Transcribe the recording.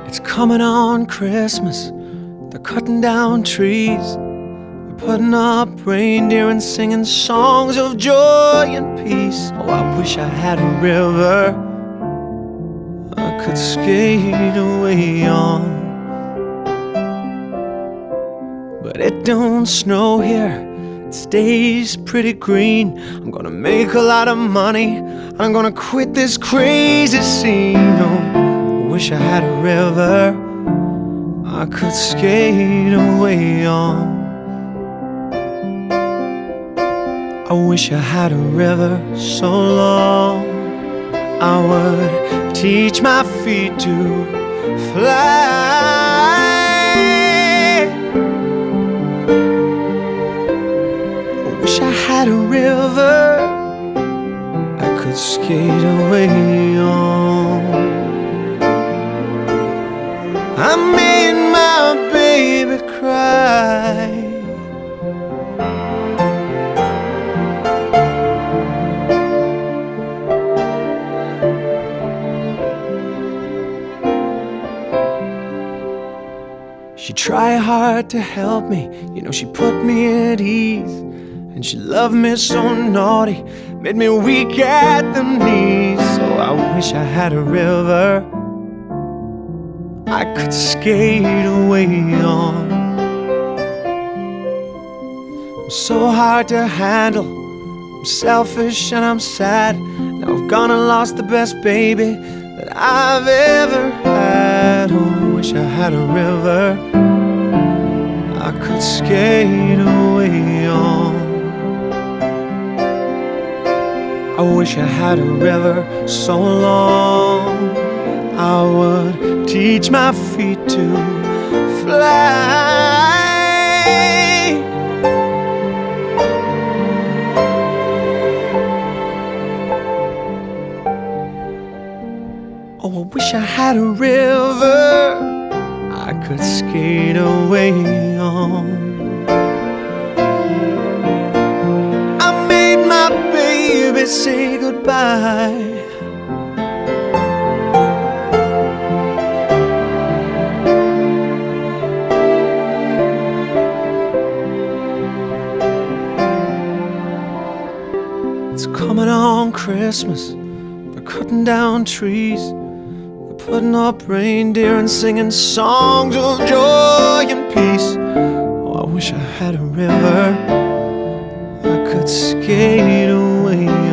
It's coming on Christmas, they're cutting down trees, they're putting up reindeer and singing songs of joy and peace. Oh, I wish I had a river I could skate away on. But it don't snow here, it stays pretty green. I'm gonna make a lot of money, and I'm gonna quit this crazy scene. Oh, I wish I had a river I could skate away on. I wish I had a river so long I would teach my feet to fly. I wish I had a river I could skate away on. I made my baby cry. She tried hard to help me, you know, she put me at ease. And she loved me so naughty, made me weak at the knees. So I wish I had a river I could skate away on. I'm so hard to handle, I'm selfish and I'm sad. Now I've gone and lost the best baby that I've ever had. Oh, I wish I had a river I could skate away on. I wish I had a river so long I would teach my feet to fly. Oh, I wish I had a river I could skate away on. I made my baby say goodbye. It's coming on Christmas, they're cutting down trees, putting up reindeer and singing songs of joy and peace. Oh, I wish I had a river I could skate away